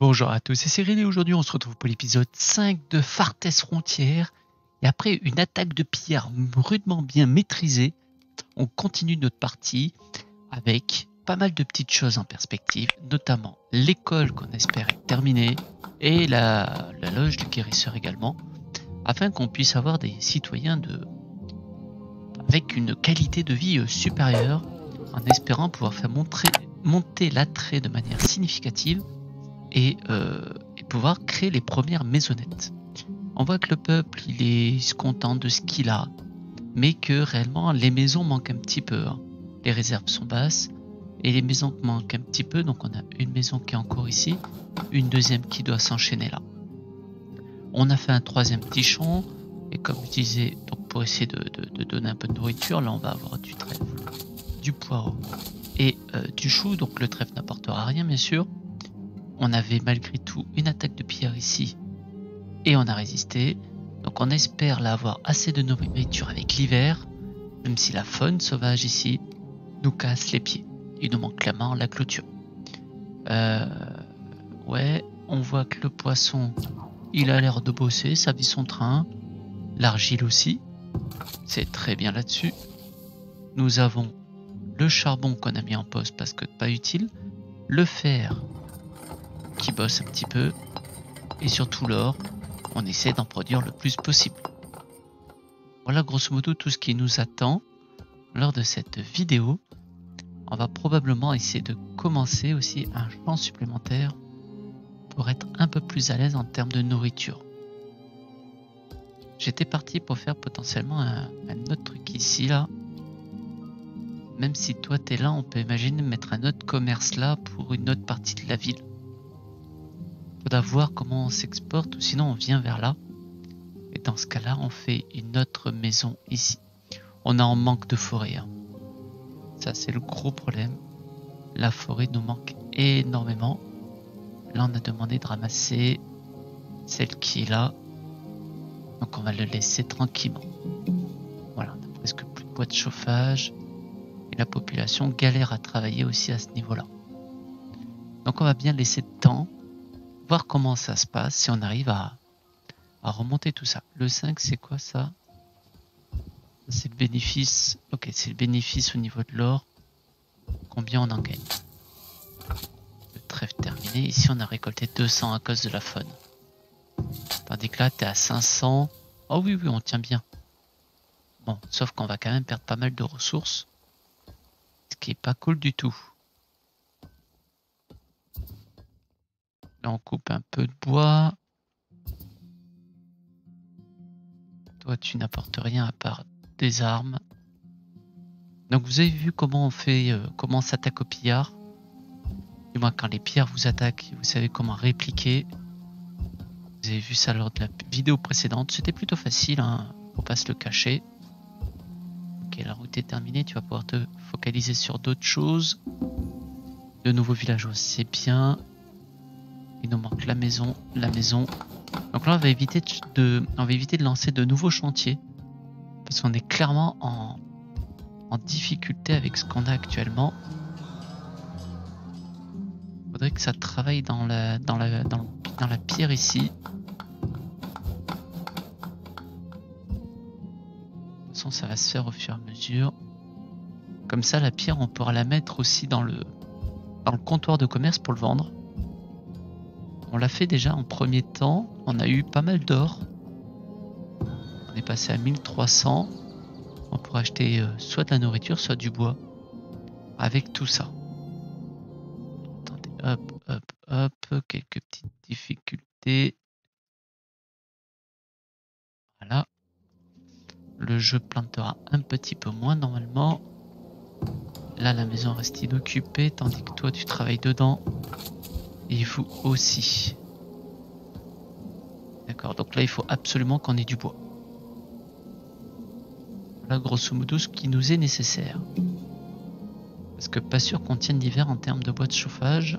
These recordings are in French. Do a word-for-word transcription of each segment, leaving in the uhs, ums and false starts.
Bonjour à tous, c'est Cyril et aujourd'hui on se retrouve pour l'épisode cinq de Farthès Frontières. Et après une attaque de pierre rudement bien maîtrisée, on continue notre partie avec pas mal de petites choses en perspective, notamment l'école qu'on espère être terminée et la, la loge du guérisseur également, afin qu'on puisse avoir des citoyens de, avec une qualité de vie supérieure, en espérant pouvoir faire montrer, monter l'attrait de manière significative et, euh, et pouvoir créer les premières maisonnettes. On voit que le peuple il est il se contente de ce qu'il a, mais que réellement les maisons manquent un petit peu, hein. Les réserves sont basses et les maisons manquent un petit peu, donc on a une maison qui est en cours ici, une deuxième qui doit s'enchaîner là. On a fait un troisième petit champ et comme je disais, donc pour essayer de, de, de donner un peu de nourriture, là on va avoir du trèfle, du poireau et euh, du chou, donc le trèfle n'apportera rien bien sûr. On avait malgré tout une attaque de pierre ici et on a résisté. Donc on espère là avoir assez de nourriture avec l'hiver, même si la faune sauvage ici nous casse les pieds. Il nous manque clairement la clôture. Euh, ouais, on voit que le poisson, il a l'air de bosser, ça vit son train. L'argile aussi, c'est très bien là-dessus. Nous avons le charbon qu'on a mis en pause parce que pas utile. Le fer qui bosse un petit peu et surtout l'or, on essaie d'en produire le plus possible. Voilà grosso modo tout ce qui nous attend lors de cette vidéo. On va probablement essayer de commencer aussi un champ supplémentaire pour être un peu plus à l'aise en termes de nourriture. J'étais parti pour faire potentiellement un, un autre truc ici là. Même si toi t'es là, on peut imaginer mettre un autre commerce là pour une autre partie de la ville. Faudra voir comment on s'exporte ou sinon on vient vers là. Et dans ce cas-là, on fait une autre maison ici. On a en manque de forêt. Hein. Ça, c'est le gros problème. La forêt nous manque énormément. Là, on a demandé de ramasser celle qui est là. Donc, on va le laisser tranquillement. Voilà, on a presque plus de bois de chauffage. Et la population galère à travailler aussi à ce niveau-là. Donc, on va bien laisser de temps. Voir comment ça se passe, si on arrive à, à remonter tout ça. Le cinq, c'est quoi ça? C'est le bénéfice. Ok, c'est le bénéfice au niveau de l'or. Combien on en gagne? Le trèfle terminé. Ici, on a récolté deux cents à cause de la faune. Tandis que là, t'es à cinq cents. Oh oui, oui, on tient bien. Bon, sauf qu'on va quand même perdre pas mal de ressources. Ce qui est pas cool du tout. Là, on coupe un peu de bois. Toi, tu n'apportes rien à part des armes. Donc, vous avez vu comment on fait, euh, comment on s'attaque aux pillards. Du moins, quand les pillards vous attaquent, vous savez comment répliquer. Vous avez vu ça lors de la vidéo précédente. C'était plutôt facile, hein, faut pas se le cacher. Ok, la route est terminée. Tu vas pouvoir te focaliser sur d'autres choses. De nouveaux villageois, c'est bien. Il nous manque la maison, la maison. Donc là, on va éviter de, on va éviter de lancer de nouveaux chantiers. Parce qu'on est clairement en, en difficulté avec ce qu'on a actuellement. Il faudrait que ça travaille dans la, dans la, dans, dans la pierre ici. De toute façon, ça va se faire au fur et à mesure. Comme ça, la pierre, on pourra la mettre aussi dans le, dans le comptoir de commerce pour le vendre. On l'a fait déjà en premier temps. On a eu pas mal d'or. On est passé à mille trois cents. On pourra acheter euh, soit de la nourriture, soit du bois. Avec tout ça. Attendez, hop, hop, hop. Quelques petites difficultés. Voilà. Le jeu plantera un petit peu moins normalement. Là, la maison reste inoccupée, tandis que toi, tu travailles dedans. Et vous aussi. D'accord, donc là, il faut absolument qu'on ait du bois. Voilà, grosso modo, ce qui nous est nécessaire. Parce que pas sûr qu'on tienne l'hiver en termes de bois de chauffage.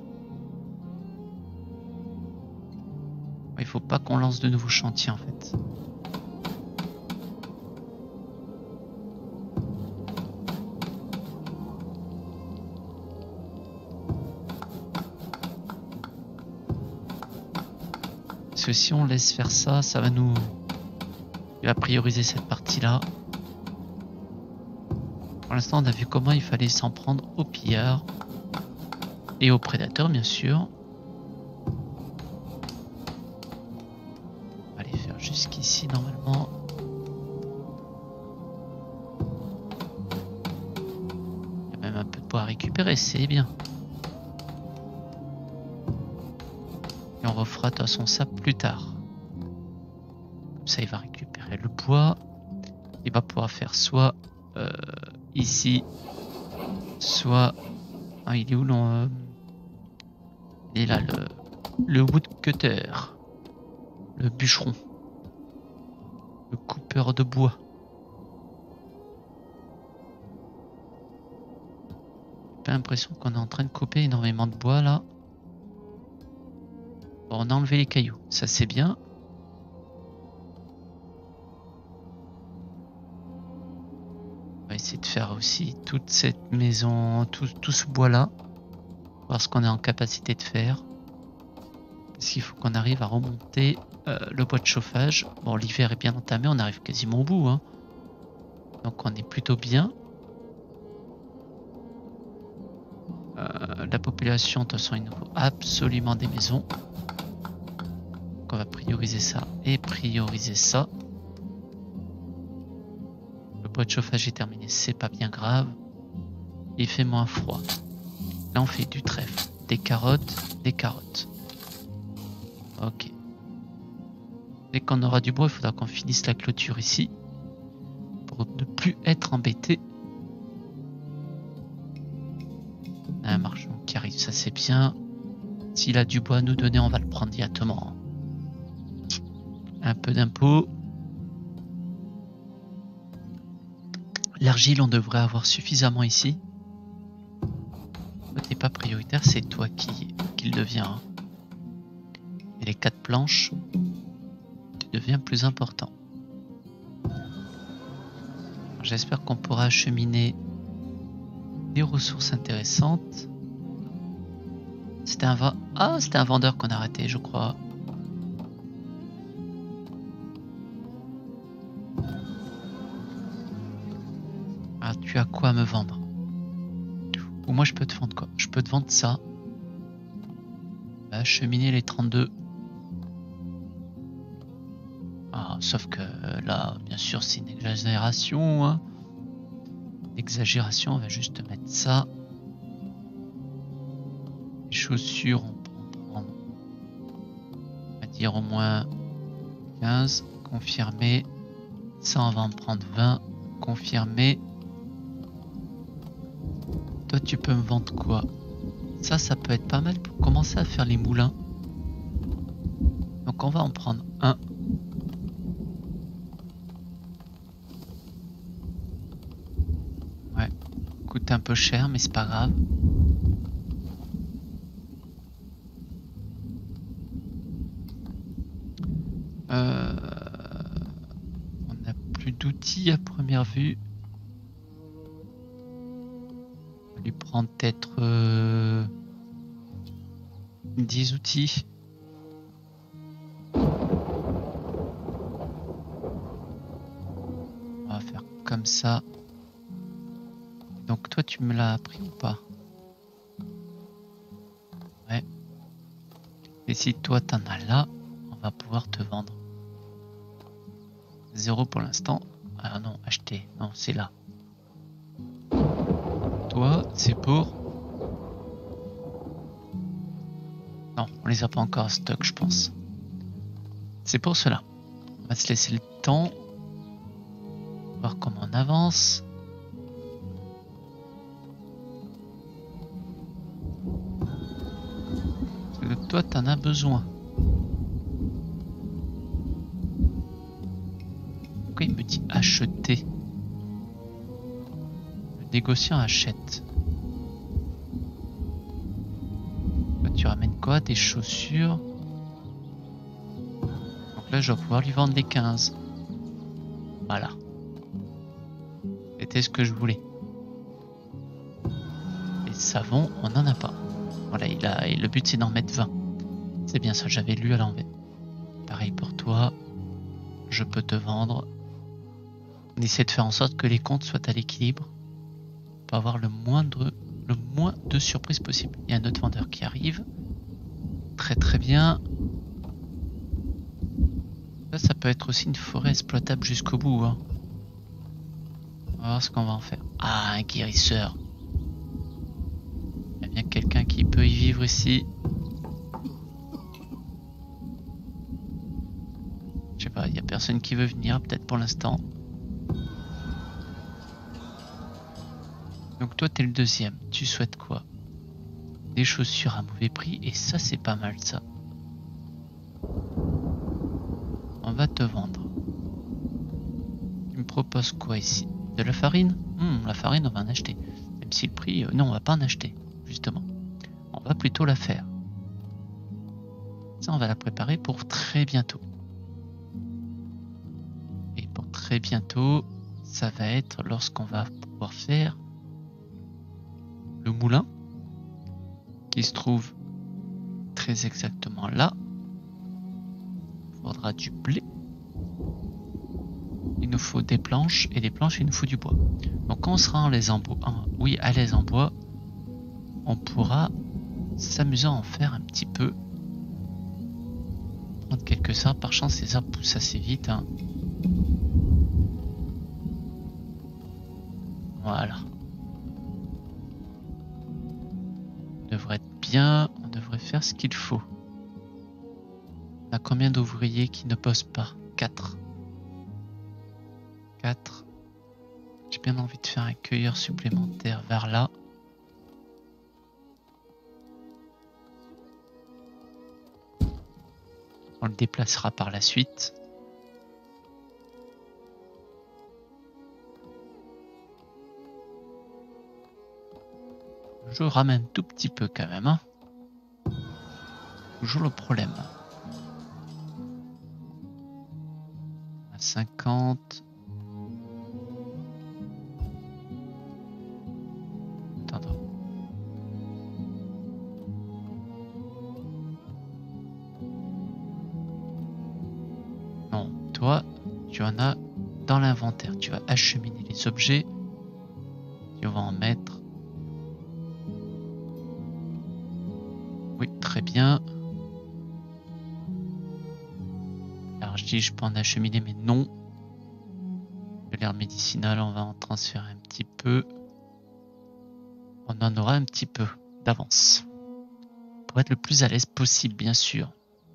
Il faut pas qu'on lance de nouveaux chantiers, en fait. Parce que si on laisse faire ça, ça va nous... Il va prioriser cette partie-là. Pour l'instant, on a vu comment il fallait s'en prendre aux pillards. Et aux prédateurs, bien sûr. On va aller faire jusqu'ici, normalement. Il y a même un peu de bois à récupérer, c'est bien. Et on refera de toute façon ça plus tard. Comme ça, il va récupérer le bois. Il va pouvoir faire soit euh, ici, soit... Ah, il est où non euh... Il est là, le, le woodcutter. Le bûcheron. Le coupeur de bois. J'ai l'impression qu'on est en train de couper énormément de bois là. Bon, on a enlevé les cailloux, ça c'est bien. On va essayer de faire aussi toute cette maison, tout, tout ce bois là. Voir ce qu'on est en capacité de faire. Parce qu'il faut qu'on arrive à remonter euh, le bois de chauffage. Bon, l'hiver est bien entamé, on arrive quasiment au bout. Hein. Donc on est plutôt bien. Euh, la population, de toute façon, il nous faut absolument des maisons. Donc on va prioriser ça et prioriser ça. Le bois de chauffage est terminé, c'est pas bien grave. Il fait moins froid. Là on fait du trèfle, des carottes, des carottes. Ok. Dès qu'on aura du bois, il faudra qu'on finisse la clôture ici. Pour ne plus être embêté. Un marchand qui arrive, ça c'est bien. S'il a du bois à nous donner, on va le prendre directement. Un peu d'impôt. L'argile, on devrait avoir suffisamment ici. T'es pas prioritaire, c'est toi qui, qui le deviens. Hein. Et les quatre planches, tu deviens plus important. J'espère qu'on pourra acheminer des ressources intéressantes. C'était un va ah, c'était un vendeur qu'on a arrêté, je crois. Ah, tu as quoi à me vendre? Ou moi je peux te vendre quoi? Je peux te vendre ça. Acheminer les trente-deux. Ah, sauf que là, bien sûr, c'est une exagération. Hein. Exagération, on va juste mettre ça. Les chaussures, on peut en prendre. On va dire au moins quinze. Confirmé. Ça, on va en prendre vingt. Confirmé. Toi, tu peux me vendre quoi? Ça, ça peut être pas mal pour commencer à faire les moulins. Donc, on va en prendre un. Ouais, coûte un peu cher, mais c'est pas grave. Euh... On n'a plus d'outils à première vue. Lui prendre peut-être euh, dix outils. On va faire comme ça. Donc toi tu me l'as appris ou pas? Ouais. Et si toi t'en as là, on va pouvoir te vendre. Zéro pour l'instant. Ah non, acheter. Non, c'est là. Toi, c'est pour... Non, on les a pas encore en stock, je pense. C'est pour cela. On va se laisser le temps. Voir comment on avance. Parce que toi, t'en as besoin. Pourquoi il me dit acheter? Négociant achète. Tu ramènes quoi? Des chaussures. Donc là je vais pouvoir lui vendre les quinze. Voilà. C'était ce que je voulais. Les savons, on n'en a pas. Voilà, il a, et le but c'est d'en mettre vingt. C'est bien ça, j'avais lu à l'envers. Pareil pour toi. Je peux te vendre. On essaie de faire en sorte que les comptes soient à l'équilibre pour avoir le moindre, le moins de surprises possible. Il y a un autre vendeur qui arrive. Très très bien. Ça, ça peut être aussi une forêt exploitable jusqu'au bout. Hein. On va voir ce qu'on va en faire. Ah, un guérisseur. Il y a bien quelqu'un qui peut y vivre ici. Je sais pas, il n'y a personne qui veut venir, peut-être pour l'instant. Donc toi, t'es le deuxième. Tu souhaites quoi? Des chaussures à mauvais prix, et ça, c'est pas mal, ça. On va te vendre. Tu me proposes quoi ici? De la farine? Hum, la farine, on va en acheter. Même si le prix... Euh, non, on va pas en acheter, justement. On va plutôt la faire. Ça, on va la préparer pour très bientôt. Et pour très bientôt, ça va être lorsqu'on va pouvoir faire le moulin, qui se trouve très exactement là. Il faudra du blé. Il nous faut des planches, et des planches, il nous faut du bois. Donc quand on sera en les en bois, en, oui, à l'aise en bois, on pourra s'amuser à en faire un petit peu. Prendre quelques arbres. Par chance, ces arbres poussent assez vite. Hein. Voilà. On devrait être bien. On devrait faire ce qu'il faut. On a combien d'ouvriers qui ne bossent pas? quatre. quatre. J'ai bien envie de faire un cueilleur supplémentaire vers là. On le déplacera par la suite. Je ramène tout petit peu quand même. Hein. Toujours le problème. À cinquante. Attends. Non, toi, tu en as dans l'inventaire. Tu vas acheminer les objets. Tu vas en mettre. Oui, très bien. Alors je dis je peux en acheminer, mais non. De l'herbe médicinale, on va en transférer un petit peu. On en aura un petit peu d'avance. Pour être le plus à l'aise possible, bien sûr.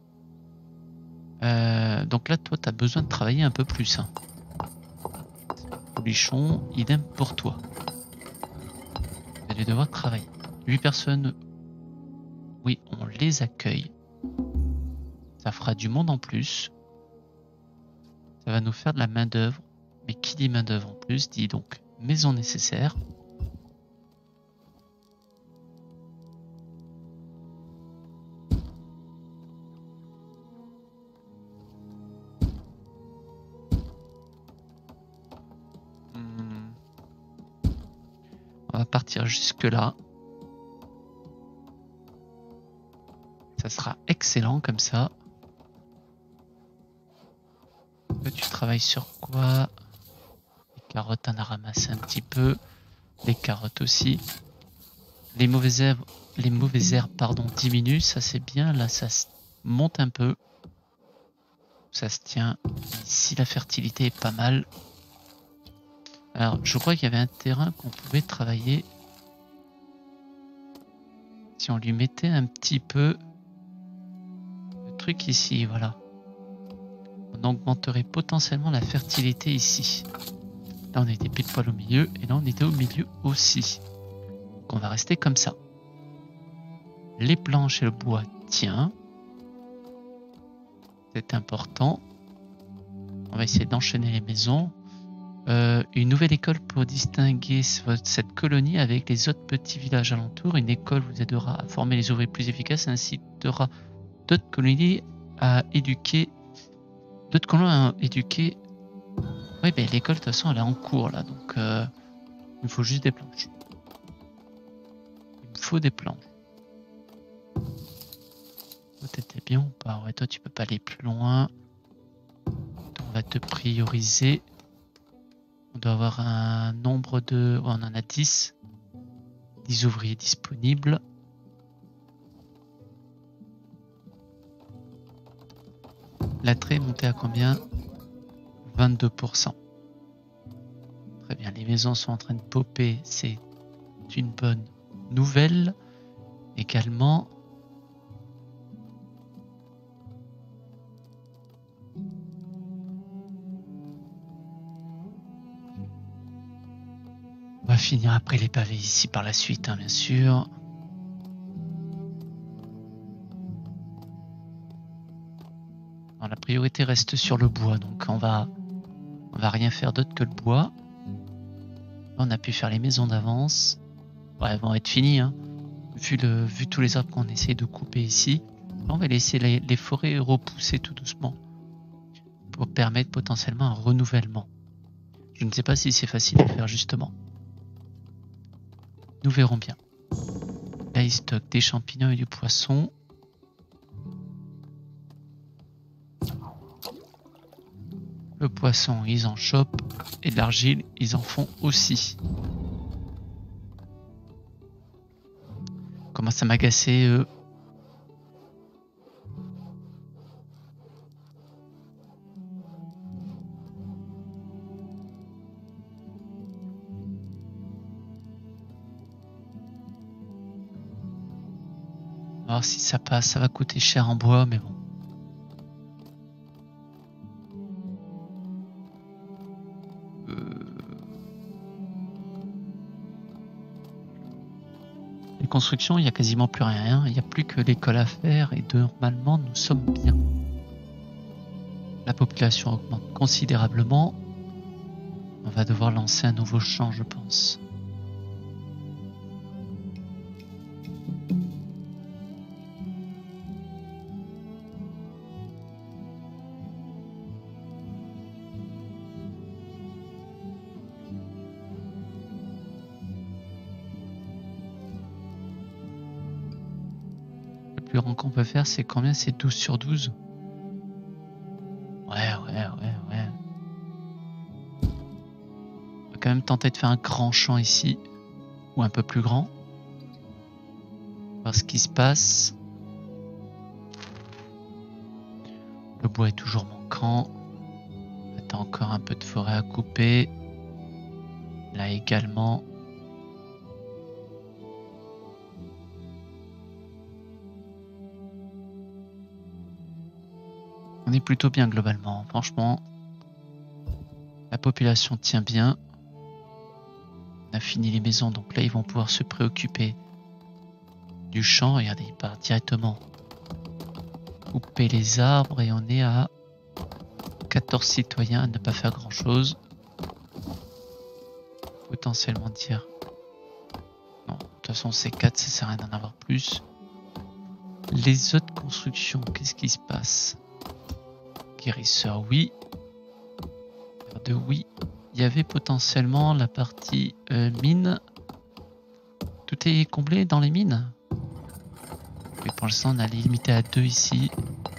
Euh, donc là, toi, tu as besoin de travailler un peu plus. Hein. Polichon, idem pour toi. Vous allez devoir travailler. huit personnes. Oui, on les accueille. Ça fera du monde en plus. Ça va nous faire de la main d'œuvre. Mais qui dit main d'œuvre en plus dit donc maison nécessaire. Hmm. On va partir jusque là. Ça sera excellent comme ça. Toi, tu travailles sur quoi? Les carottes, on a ramassé un petit peu. Les carottes aussi. Les mauvaises herbes, les mauvaises herbes pardon, diminuent. Ça, c'est bien. Là, ça monte un peu. Ça se tient. Ici, la fertilité est pas mal. Alors, je crois qu'il y avait un terrain qu'on pouvait travailler. Si on lui mettait un petit peu de truc ici, voilà. On augmenterait potentiellement la fertilité ici. Là, on était pile poil au milieu, et là, on était au milieu aussi. Donc, on va rester comme ça. Les planches et le bois, tiens. C'est important. On va essayer d'enchaîner les maisons. Euh, une nouvelle école pour distinguer cette colonie avec les autres petits villages alentours. Une école vous aidera à former les ouvriers plus efficaces et incitera d'autres colonies à éduquer. D'autres colonies à éduquer. Oui, ben l'école de toute façon elle est en cours là, donc euh, il me faut juste des planches. Il me faut des planches. Toi, t'étais bien ou pas? Ouais, toi, tu peux pas aller plus loin. On va te prioriser. On doit avoir un nombre de... Ouais, on en a dix. dix ouvriers disponibles. L'attrait est monté à combien? vingt-deux pour cent. Très bien, les maisons sont en train de popper. C'est une bonne nouvelle. Également... On va finir après les pavés ici par la suite, hein, bien sûr. Alors, la priorité reste sur le bois, donc on va, on va rien faire d'autre que le bois. Là, on a pu faire les maisons d'avance. Ouais, elles vont être finies, hein. Vu, le, vu tous les arbres qu'on essaie de couper ici. Là, on va laisser les, les forêts repousser tout doucement pour permettre potentiellement un renouvellement. Je ne sais pas si c'est facile à faire justement. Nous verrons bien. Là, il stocke des champignons et du poisson. Le poisson, ils en chopent. Et de l'argile, ils en font aussi. Commence à m'agacer, eux. On va voir si ça passe. Ça va coûter cher en bois, mais bon. Construction, il n'y a quasiment plus rien, il n'y a plus que l'école à faire et normalement nous sommes bien. La population augmente considérablement. On va devoir lancer un nouveau champ, je pense. Le plus grand qu'on peut faire, c'est combien? C'est douze sur douze. Ouais, ouais, ouais, ouais. On va quand même tenter de faire un grand champ ici. Ou un peu plus grand. Voir ce qui se passe. Le bois est toujours manquant. T'as encore un peu de forêt à couper. Là également. On est plutôt bien globalement, franchement. La population tient bien. On a fini les maisons, donc là ils vont pouvoir se préoccuper du champ. Regardez, il part directement couper les arbres et on est à quatorze citoyens à ne pas faire grand chose. Potentiellement dire... Non, de toute façon c'est quatre, ça sert à rien d'en avoir plus. Les autres constructions, qu'est-ce qui se passe? Guérisseur, oui. De oui. Il y avait potentiellement la partie euh, mine. Tout est comblé dans les mines. Et pour l'instant, on a limité à deux ici.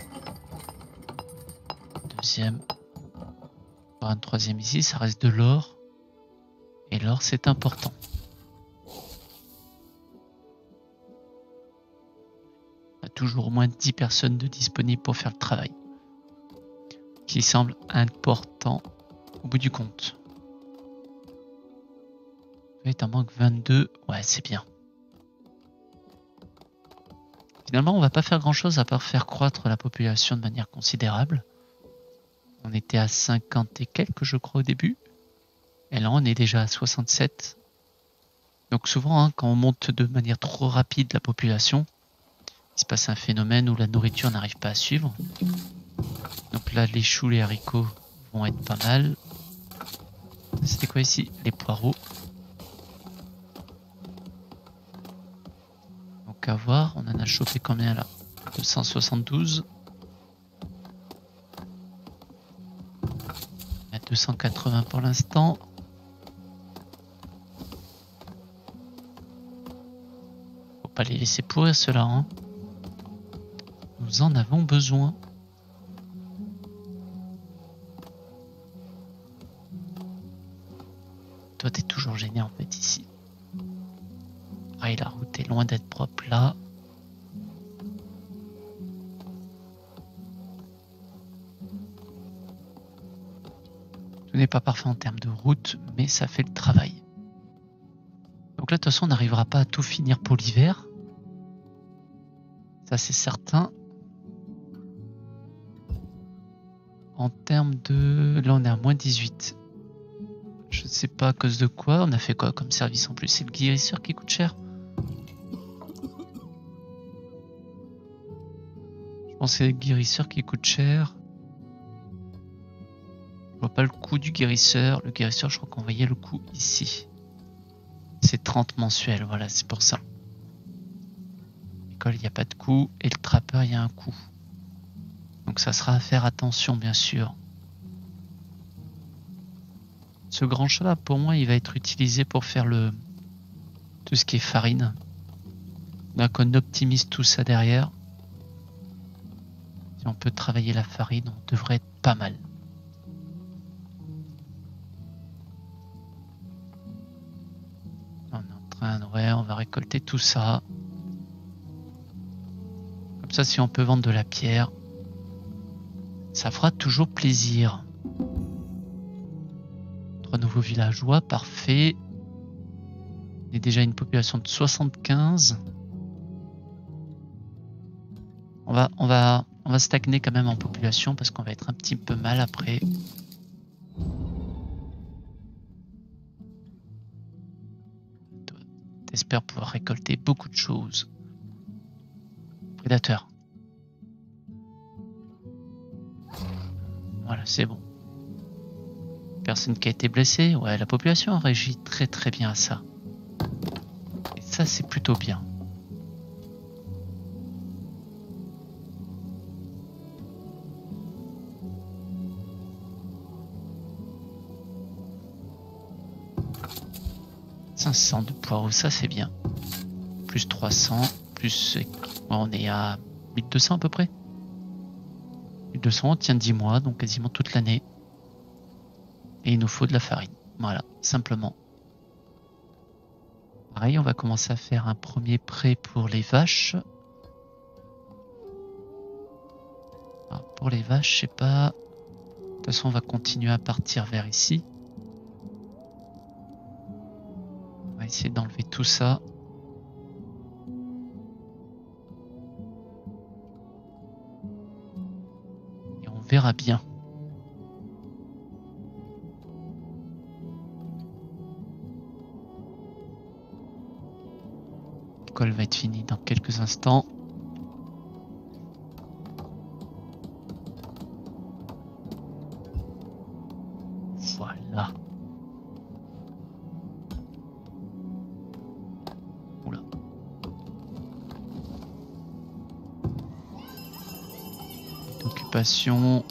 Deuxième. Un troisième ici, ça reste de l'or. Et l'or, c'est important. On a toujours au moins dix personnes de disponibles pour faire le travail. Qui semble important au bout du compte. Il t'en manque vingt-deux. Ouais, c'est bien. Finalement, on va pas faire grand chose à part faire croître la population de manière considérable. On était à cinquante et quelques, je crois, au début. Et là, on est déjà à soixante-sept. Donc souvent, hein, quand on monte de manière trop rapide la population, il se passe un phénomène où la nourriture n'arrive pas à suivre. Donc là, les choux, les haricots vont être pas mal. C'était quoi ici? Les poireaux. Donc à voir, on en a chopé combien là? deux cent soixante-douze. On a deux cent quatre-vingts pour l'instant. Faut pas les laisser pourrir ceux-là, hein. Nous Nous en avons besoin. Toi, t'es toujours gêné en fait ici. Ah, et la route est loin d'être propre là. Tout n'est pas parfait en termes de route, mais ça fait le travail. Donc là, de toute façon, on n'arrivera pas à tout finir pour l'hiver. Ça, c'est certain. En termes de... Là, on est à moins dix-huit. Je ne sais pas à cause de quoi. On a fait quoi comme service en plus? C'est le guérisseur qui coûte cher? Je pense que c'est le guérisseur qui coûte cher. Je vois pas le coût du guérisseur. Le guérisseur, je crois qu'on voyait le coût ici. C'est trente mensuels, voilà, c'est pour ça. L'école, il n'y a pas de coût. Et le trappeur, il y a un coût. Donc ça sera à faire attention, bien sûr. Ce grand chat là, pour moi, il va être utilisé pour faire le tout ce qui est farine. Donc on optimise tout ça derrière. Si on peut travailler la farine, on devrait être pas mal. On est en train, ouais, on va récolter tout ça. Comme ça, si on peut vendre de la pierre, ça fera toujours plaisir. Trois nouveaux villageois, parfait. On est déjà une population de soixante-quinze. On va, on va, on va stagner quand même en population parce qu'on va être un petit peu mal après. J'espère pouvoir récolter beaucoup de choses. Prédateur. Voilà, c'est bon. Personne qui a été blessée. Ouais, la population réagit très très bien à ça. Et ça, c'est plutôt bien. cinq cents de poireaux, ça c'est bien. Plus trois cents, plus... On est à mille deux cents à peu près. mille deux cents, on tient dix mois, donc quasiment toute l'année. Et il nous faut de la farine. Voilà, simplement. Pareil, on va commencer à faire un premier prêt pour les vaches. Alors, pour les vaches, je sais pas... De toute façon, on va continuer à partir vers ici. On va essayer d'enlever tout ça. Et on verra bien. L'école va être finie dans quelques instants. Voilà. Oula. Occupation.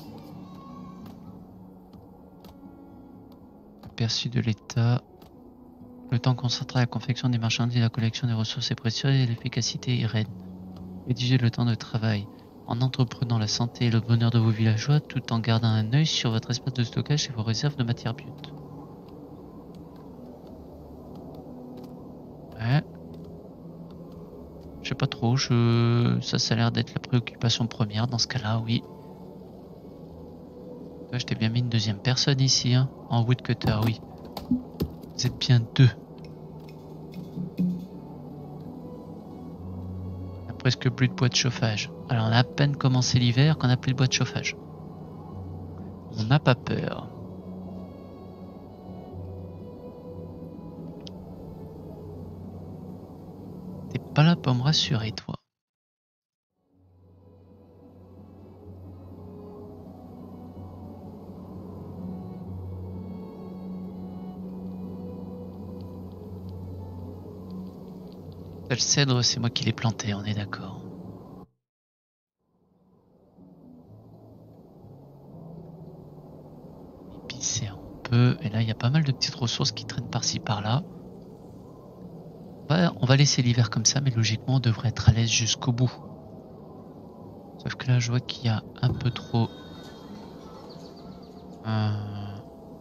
Aperçu de l'État. Le temps consacré à la confection des marchandises, la collection des ressources est précieux et l'efficacité est reine. Rédigez le temps de travail en entreprenant la santé et le bonheur de vos villageois tout en gardant un œil sur votre espace de stockage et vos réserves de matières brutes. Ouais. Je sais pas trop, je... ça, ça a l'air d'être la préoccupation première dans ce cas-là, oui. Ouais, je t'ai bien mis une deuxième personne ici, hein, en woodcutter, oui. Vous êtes bien deux. On n'a presque plus de bois de chauffage. Alors on a à peine commencé l'hiver qu'on n'a plus de bois de chauffage. On n'a pas peur. T'es pas là pour me rassurer, toi. Le cèdre, c'est moi qui l'ai planté, on est d'accord. Épicer un peu. Et là, il y a pas mal de petites ressources qui traînent par-ci, par-là. Ouais, on va laisser l'hiver comme ça, mais logiquement, on devrait être à l'aise jusqu'au bout. Sauf que là, je vois qu'il y a un peu trop... Euh...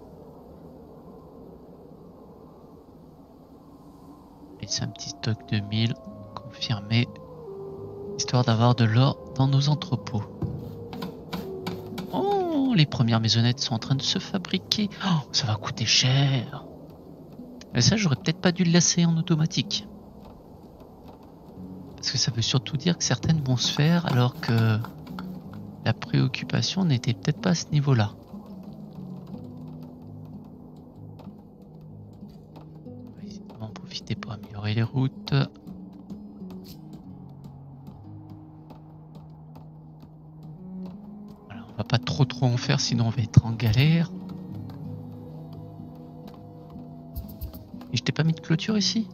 Laisser un petit stock de mille, confirmé, histoire d'avoir de l'or dans nos entrepôts. Oh, les premières maisonnettes sont en train de se fabriquer. Oh, ça va coûter cher. Mais ça, j'aurais peut-être pas dû le lasser en automatique. Parce que ça veut surtout dire que certaines vont se faire alors que la préoccupation n'était peut-être pas à ce niveau-là. On va essayer d'en profiter pour améliorer les routes. Voilà, on va pas trop trop en faire sinon on va être en galère. Et je t'ai pas mis de clôture ici?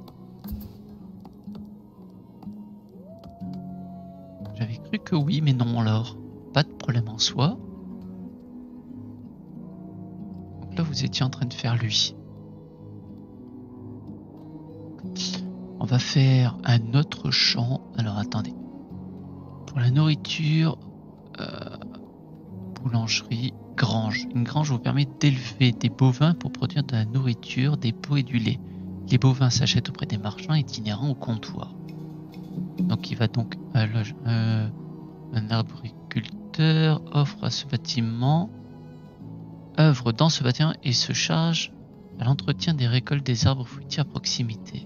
J'avais cru que oui, mais non alors. Pas de problème en soi. Donc là, vous étiez en train de faire lui. On va faire un autre champ. Alors attendez. Pour la nourriture, euh, boulangerie, grange. Une grange vous permet d'élever des bovins pour produire de la nourriture, des peaux et du lait. Les bovins s'achètent auprès des marchands itinérants au comptoir. Donc il va donc à loge, euh, un arboriculteur offre à ce bâtiment, œuvre dans ce bâtiment et se charge à l'entretien des récoltes des arbres fruitiers à proximité.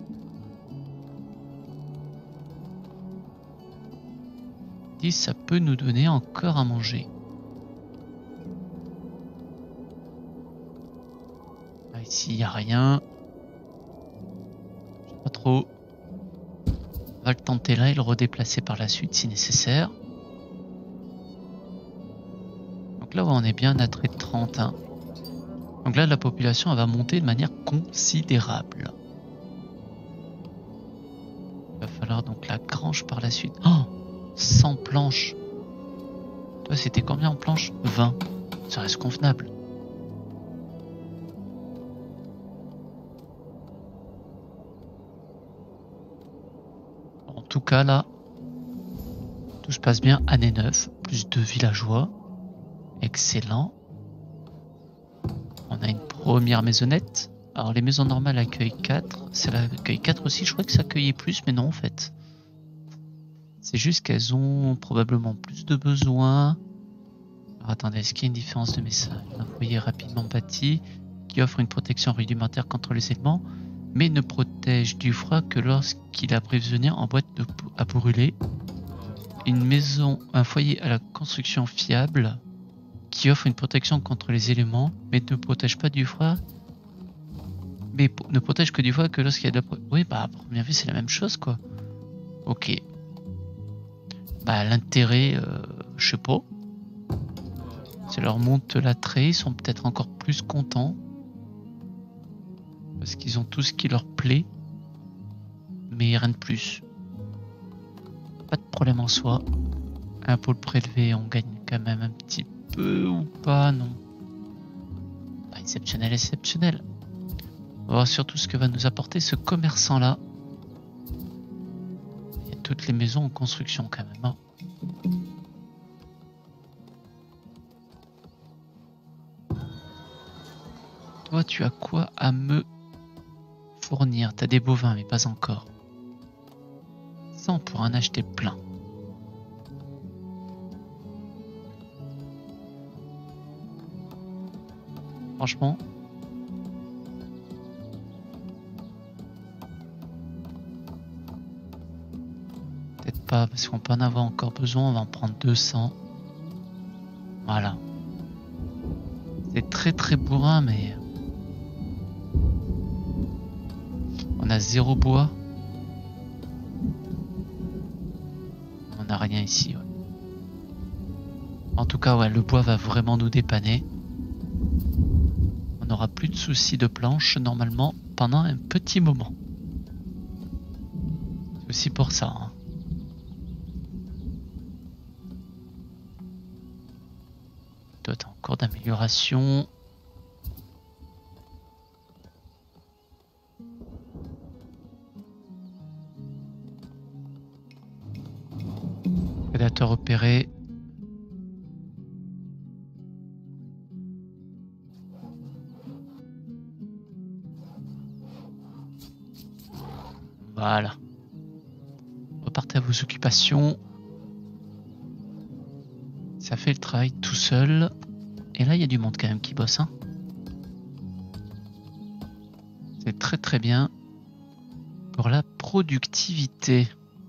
dix, ça peut nous donner encore à manger. Ah, ici, il n'y a rien. Je sais pas trop. On va le tenter là et le redéplacer par la suite si nécessaire. Donc là, on est bien à trait de trente. Hein. Donc là, la population elle va monter de manière considérable. Il va falloir donc la grange par la suite. Oh, cent planches. Toi, c'était combien en planches? vingt. Ça reste convenable. En tout cas, là, tout se passe bien. Année neuf, plus deux villageois. Excellent. On a une première maisonnette. Alors, les maisons normales accueillent quatre. Celle-là accueille quatre aussi. Je crois que ça accueillait plus, mais non, en fait. C'est juste qu'elles ont probablement plus de besoins. Alors, attendez, est-ce qu'il y a une différence de message? Un foyer rapidement bâti qui offre une protection rudimentaire contre les éléments, mais ne protège du froid que lorsqu'il a prisonnier en boîte de, à brûler. Une maison, un foyer à la construction fiable qui offre une protection contre les éléments, mais ne protège pas du froid. Mais ne protège que du froid que lorsqu'il y a de la... Oui, bah à première vue c'est la même chose quoi. Ok. Bah l'intérêt, euh, je sais pas. Ça leur monte l'attrait, ils sont peut-être encore plus contents. Parce qu'ils ont tout ce qui leur plaît. Mais rien de plus. Pas de problème en soi. Un pôle prélevé, on gagne quand même un petit peu ou pas, non. Pas exceptionnel, exceptionnel. On va voir surtout ce que va nous apporter ce commerçant-là. Il y a toutes les maisons en construction quand même. Hein. Toi, tu as quoi à me fournir? T'as des bovins, mais pas encore. Ça, on pourra en acheter plein. Franchement. Peut-être pas, parce qu'on peut en avoir encore besoin. On va en prendre deux cents. Voilà. C'est très très bourrin, mais... On a zéro bois. On n'a rien ici. Ouais. En tout cas, ouais, le bois va vraiment nous dépanner. On n'aura plus de soucis de planches normalement pendant un petit moment. C'est aussi pour ça. Hein. Toi, t'as encore d'amélioration. Prédateur repéré. Voilà. Repartez à vos occupations. Ça fait le travail tout seul. Et là, il y a du monde quand même qui bosse. Hein. C'est très très bien pour la productivité.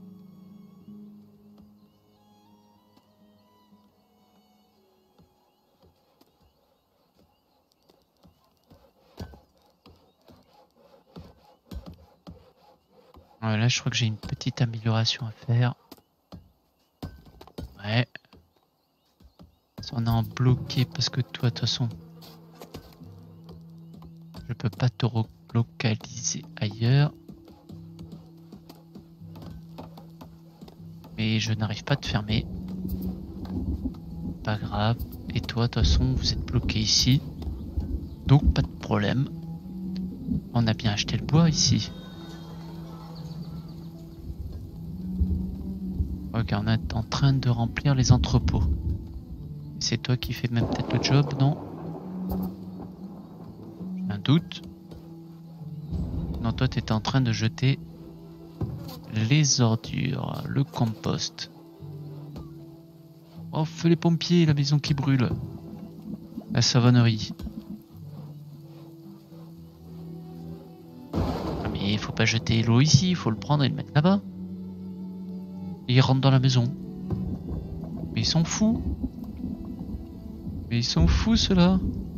Ouais, là, je crois que j'ai une petite amélioration à faire. Ouais. On est en bloqué parce que toi, de toute façon, je peux pas te relocaliser ailleurs. Mais je n'arrive pas à te fermer. Pas grave. Et toi, de toute façon, vous êtes bloqué ici. Donc, pas de problème. On a bien acheté le bois ici. Ok, on est en train de remplir les entrepôts. C'est toi qui fais même peut-être le job, non? J'ai un doute. Non, toi, tu étais en train de jeter les ordures, le compost. Oh, feu les pompiers, la maison qui brûle. La savonnerie. Ah, mais il faut pas jeter l'eau ici, il faut le prendre et le mettre là-bas. Et ils rentrent dans la maison. Mais ils sont fous. Mais ils sont fous ceux-là.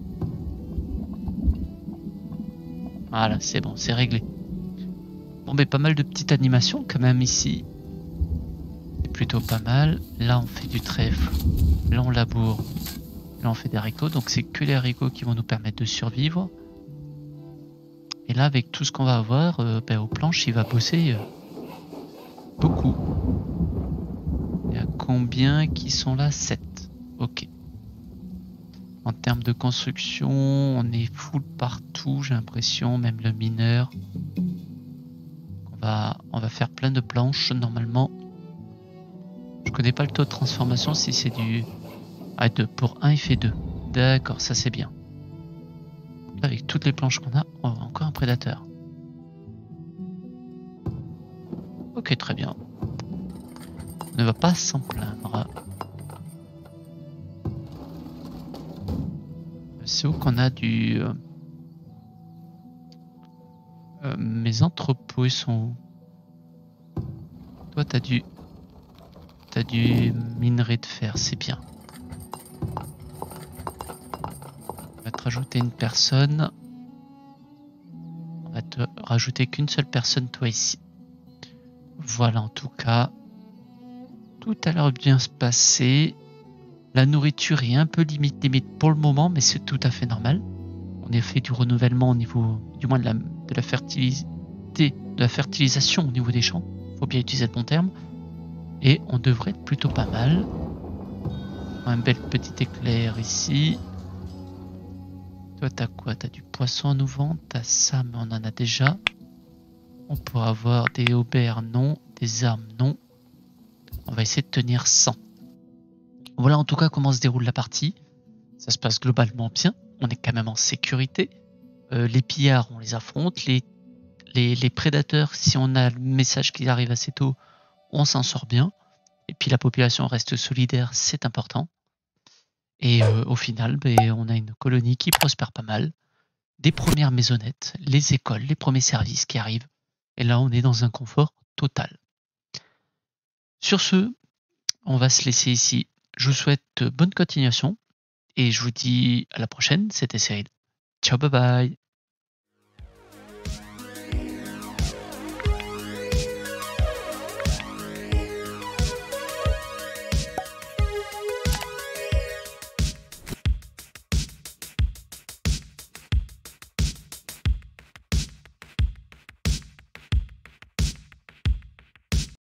Voilà, c'est bon, c'est réglé. Bon, mais pas mal de petites animations quand même ici. C'est plutôt pas mal. Là, on fait du trèfle. Là, on laboure. Là, on fait des haricots. Donc, c'est que les haricots qui vont nous permettre de survivre. Et là, avec tout ce qu'on va avoir, euh, ben, aux planches, il va bosser euh, beaucoup. Il y a combien qui sont là? sept. Ok. En termes de construction, on est full partout, j'ai l'impression, même le mineur. On va, on va faire plein de planches normalement. Je connais pas le taux de transformation si c'est du... Ah, deux. Pour un, il fait deux. D'accord, ça c'est bien. Avec toutes les planches qu'on a, on a encore un prédateur. Ok, très bien. On ne va pas s'en plaindre. C'est où qu'on a du... Euh, euh, mes entrepôts, ils sont où? Toi, t'as du... T'as du minerai de fer, c'est bien. On va te rajouter une personne. On va te rajouter qu'une seule personne, toi, ici. Voilà, en tout cas. Tout a l'air de bien se passer. La nourriture est un peu limite, limite pour le moment, mais c'est tout à fait normal. On a fait du renouvellement au niveau, du moins de la, de la fertilité, de la fertilisation au niveau des champs. Faut bien utiliser le bon terme. Et on devrait être plutôt pas mal. Un bel petit éclair ici. Toi, t'as quoi? T'as du poisson à nous vendre? T'as ça, mais on en a déjà. On pourra avoir des auberts, non. Des armes, non. On va essayer de tenir cent. Voilà en tout cas comment se déroule la partie. Ça se passe globalement bien. On est quand même en sécurité. Euh, les pillards, on les affronte. Les, les, les prédateurs, si on a le message qui arrive assez tôt, on s'en sort bien. Et puis la population reste solidaire, c'est important. Et euh, au final, ben, on a une colonie qui prospère pas mal. Des premières maisonnettes, les écoles, les premiers services qui arrivent. Et là, on est dans un confort total. Sur ce, on va se laisser ici. Je vous souhaite bonne continuation. Et je vous dis à la prochaine. C'était Cyril. Ciao, bye bye.